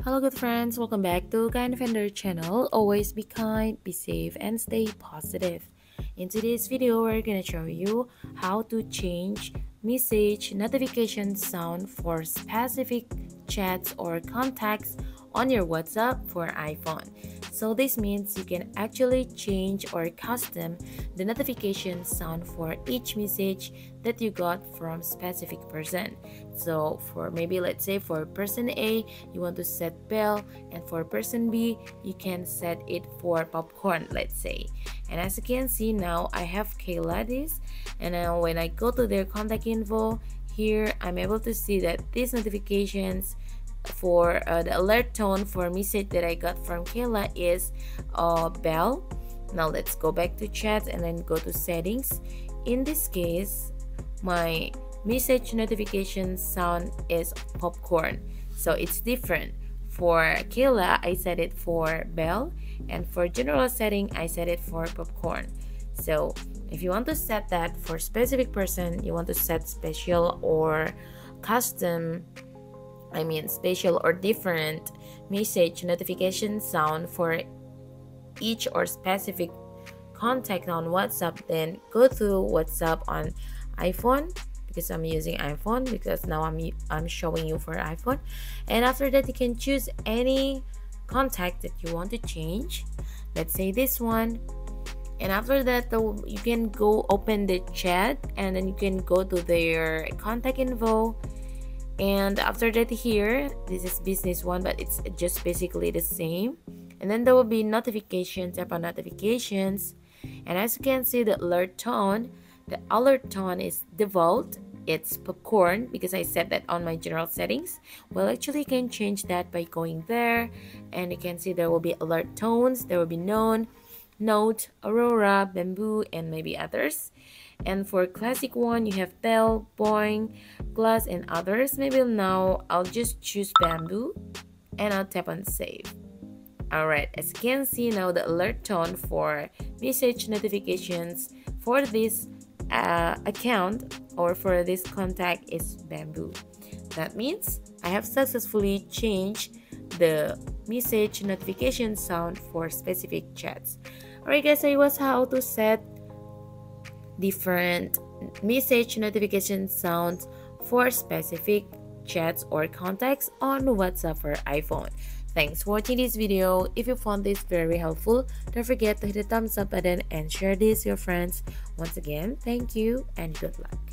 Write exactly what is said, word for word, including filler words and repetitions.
Hello good friends, welcome back to Kind Vendor channel. Always be kind, be safe, and stay positive. In today's video, we're gonna show you how to change message notification sound for specific chats or contacts on your WhatsApp for iPhone. So this means you can actually change or custom the notification sound for each message that you got from specific person. So for maybe let's say for person A, you want to set bell, and for person B, you can set it for popcorn, let's say. And as you can see now, I have Kayla this, and now when I go to their contact info, here I'm able to see that these notifications for uh, the alert tone for message that I got from Kayla is uh, bell. Now let's go back to chat and then go to settings. In this case, my message notification sound is popcorn, so it's different. For Kayla, I set it for bell, and for general setting, I set it for popcorn. So if you want to set that for specific person, you want to set special or custom, I mean special or different message notification sound for each or specific contact on WhatsApp, then go to WhatsApp on iPhone, because I'm using iPhone, because now I'm I'm showing you for iPhone. And after that, you can choose any contact that you want to change. Let's say this one. And after that, though, you can go open the chat, and then you can go to their contact info. And after that, here, this is business one, but it's just basically the same. And then there will be notifications, tap on notifications. And as you can see, the alert tone, the alert tone is default. It's popcorn because I set that on my general settings. Well, actually, you can change that by going there, and you can see there will be alert tones. There will be known, note, aurora, bamboo, and maybe others. And for classic one, you have bell, boing, glass, and others. Maybe now I'll just choose bamboo, and I'll tap on save. Alright, as you can see now, the alert tone for message notifications for this uh, account or for this contact is bamboo. That means I have successfully changed the message notification sound for specific chats. Alright guys, so it was how to set different message notification sounds for specific chats or contacts on WhatsApp for iPhone. Thanks for watching this video. If you found this very helpful, don't forget to hit the thumbs up button and share this with your friends. Once again, thank you and good luck.